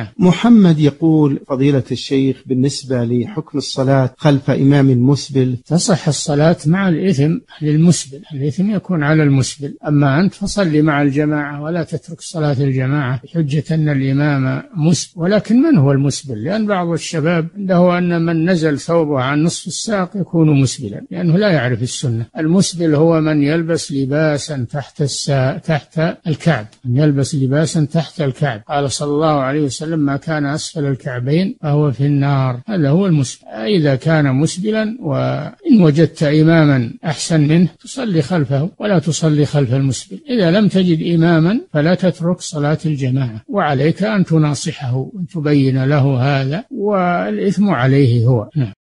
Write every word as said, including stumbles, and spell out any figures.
محمد يقول: فضيلة الشيخ، بالنسبة لحكم الصلاة خلف إمام مسبل. تصح الصلاة مع الإثم للمسبل، الإثم يكون على المسبل، أما أنت فصل مع الجماعة ولا تترك صلاة الجماعة بحجة أن الإمام مسبل. ولكن من هو المسبل؟ لأن بعض الشباب عنده أن من نزل ثوبه عن نصف الساق يكون مسبلا، لأنه لا يعرف السنة. المسبل هو من يلبس لباسا تحت السا... تحت الكعب، من يلبس لباسا تحت الكعب. قال صلى الله عليه وسلم: ما كان أسفل الكعبين فهو في النار. هذا هو المسبل. إذا كان مسبلا وإن وجدت إماما أحسن منه تصلي خلفه ولا تصلي خلف المسبل. إذا لم تجد إماما فلا تترك صلاة الجماعة، وعليك أن تناصحه وأن تبين له هذا، والإثم عليه هو.